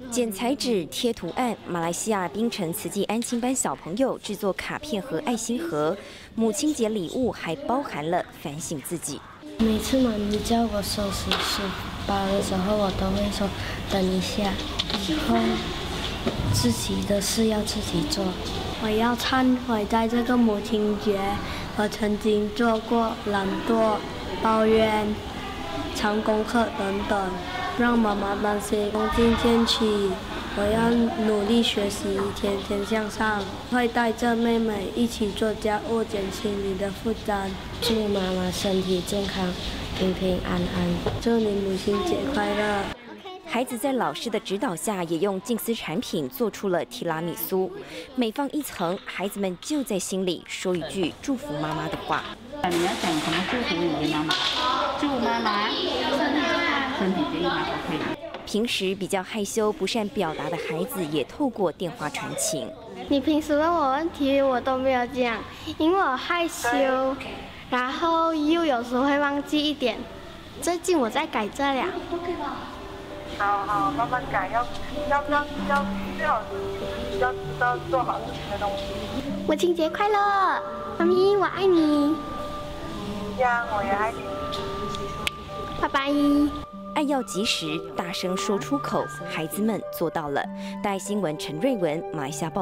剪彩纸、贴图案，马来西亚槟城慈济安亲班小朋友制作卡片和爱心盒，母亲节礼物还包含了反省自己。 每次妈咪叫我收拾书包的时候，我都会说等一下，以后自己的事要自己做。我要忏悔，在这个母亲节，我曾经做过懒惰、抱怨、藏功课等等，让妈妈担心。从今天起，我要努力学习，天天向上，会带着妹妹一起做家务，减轻你的负担。祝妈妈身体健康，平平安安。祝你母亲节快乐！ 孩子在老师的指导下，也用静思产品做出了提拉米苏。每放一层，孩子们就在心里说一句祝福妈妈的话。 你要讲什么祝福你的妈妈？祝妈妈身体健康，OK。 平时比较害羞、不善表达的孩子，也透过电话传情。 你平时问我问题，我都没有讲，因为我害羞，然后又有时候会忘记一点。最近我在改这了。 好，慢慢改，要最好要知道做好自己的东西。 母亲节快乐，妈咪我爱你。 这样我也爱你。 拜拜。 爱要及时，大声说出口，孩子们做到了。大爱新闻陈瑞文，马来西亚报。